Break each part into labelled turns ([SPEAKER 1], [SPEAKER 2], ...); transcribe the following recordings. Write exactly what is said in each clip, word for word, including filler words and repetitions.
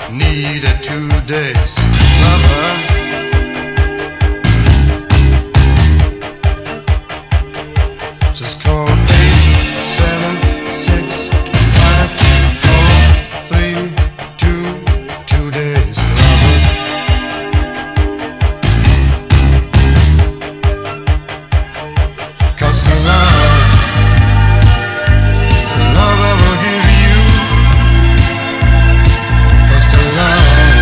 [SPEAKER 1] Needed two days, lover. Just call eight seven six five four three two two days, lover. Cause the love, the love I will give you. Cause the love,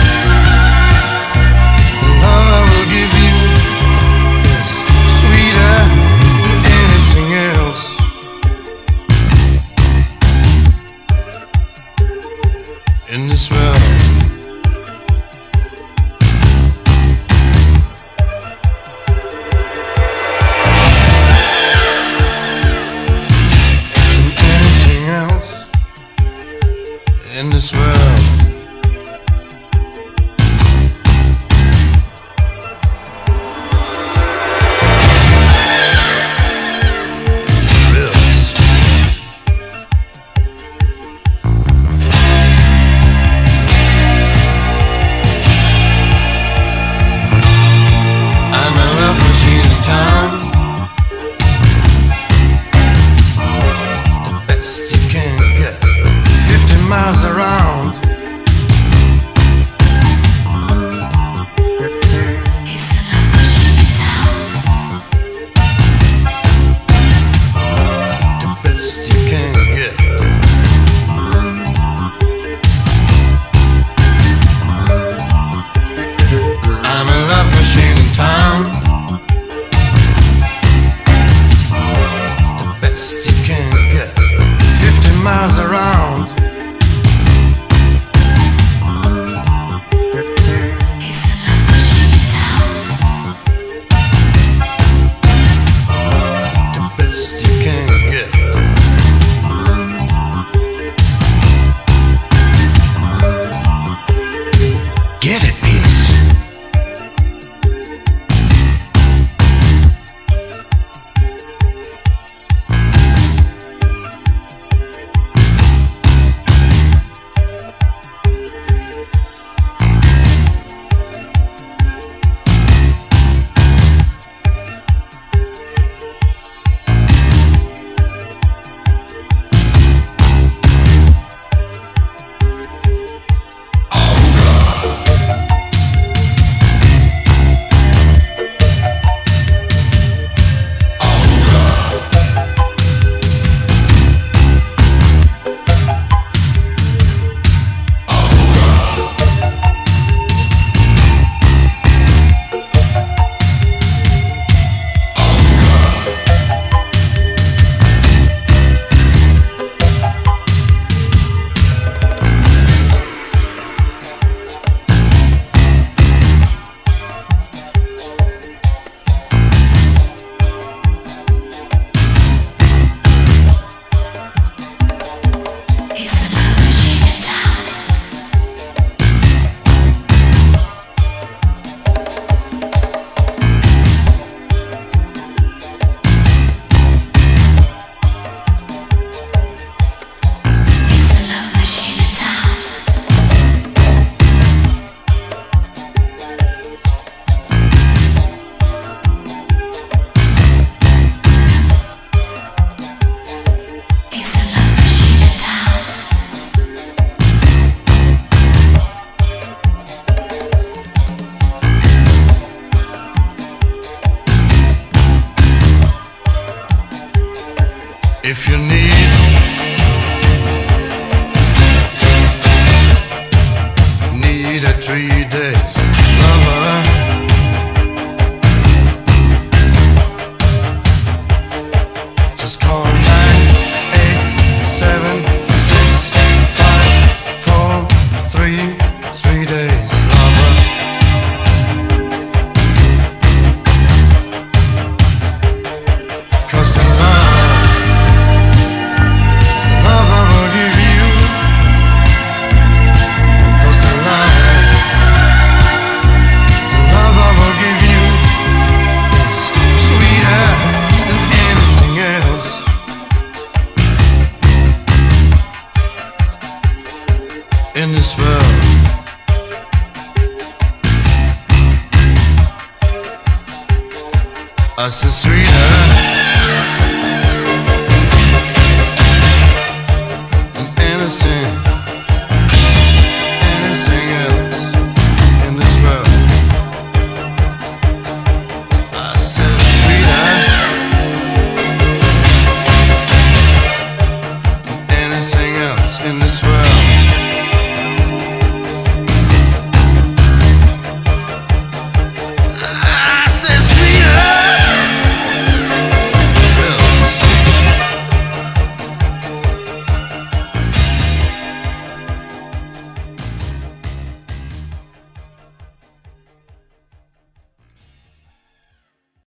[SPEAKER 1] the love I will give you is sweeter than anything else. In this world, anything else in this world. Really sweet. I'm a love machine in town. The best you can get, fifty miles around.
[SPEAKER 2] He's a love machine in town.
[SPEAKER 1] The best you can get. I'm a love machine in town. The best you can get, fifty miles around.
[SPEAKER 2] He's a love machine in town.
[SPEAKER 1] The best you can get. Get it, peace.
[SPEAKER 2] He's a love machine in town. He's a love machine in town. He's a love machine in town.
[SPEAKER 1] If you need, need a three days, lover. Just call nine eight seven six five four three three days, lover. Cause the love, love I will give you. Cause the love, so sweeter.